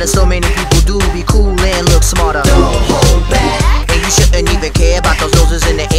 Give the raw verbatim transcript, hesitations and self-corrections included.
and so many people do be cool and look smarter. Don't hold back, and you shouldn't even care about those noses in the